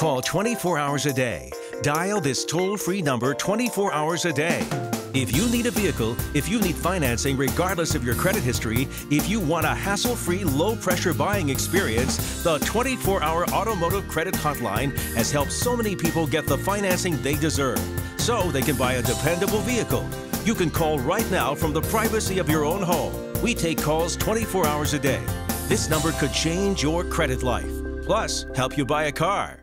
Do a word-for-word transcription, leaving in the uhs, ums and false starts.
Call twenty-four hours a day. Dial this toll-free number twenty-four hours a day. If you need a vehicle, if you need financing regardless of your credit history, if you want a hassle-free, low-pressure buying experience, the twenty-four hour Automotive Credit Hotline has helped so many people get the financing they deserve, so they can buy a dependable vehicle. You can call right now from the privacy of your own home. We take calls twenty-four hours a day. This number could change your credit life, plus help you buy a car.